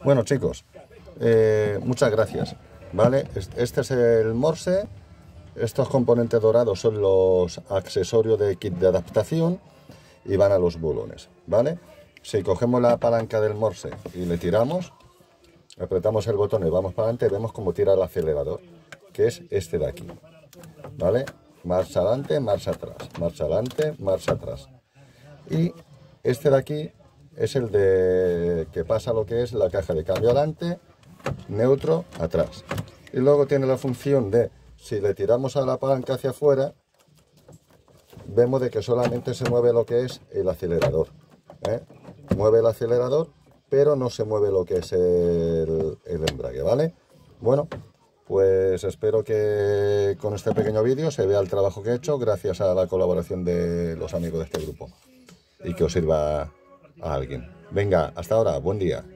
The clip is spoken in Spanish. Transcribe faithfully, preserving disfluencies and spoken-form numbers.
Bueno, chicos, eh, muchas gracias, ¿vale? Este es el Morse. Estos componentes dorados son los accesorios de kit de adaptación y van a los bolones, ¿vale? Si cogemos la palanca del Morse y le tiramos, apretamos el botón y vamos para adelante, vemos cómo tira el acelerador, que es este de aquí, ¿vale? Marcha adelante, marcha atrás, marcha adelante, marcha atrás. Y este de aquí es el de que pasa lo que es la caja de cambio adelante, neutro, atrás. Y luego tiene la función de, si le tiramos a la palanca hacia afuera, vemos de que solamente se mueve lo que es el acelerador, ¿eh? Mueve el acelerador, pero no se mueve lo que es el, el embrague, ¿vale? Bueno, pues espero que con este pequeño vídeo se vea el trabajo que he hecho gracias a la colaboración de los amigos de este grupo y que os sirva a alguien. Venga, hasta ahora, buen día.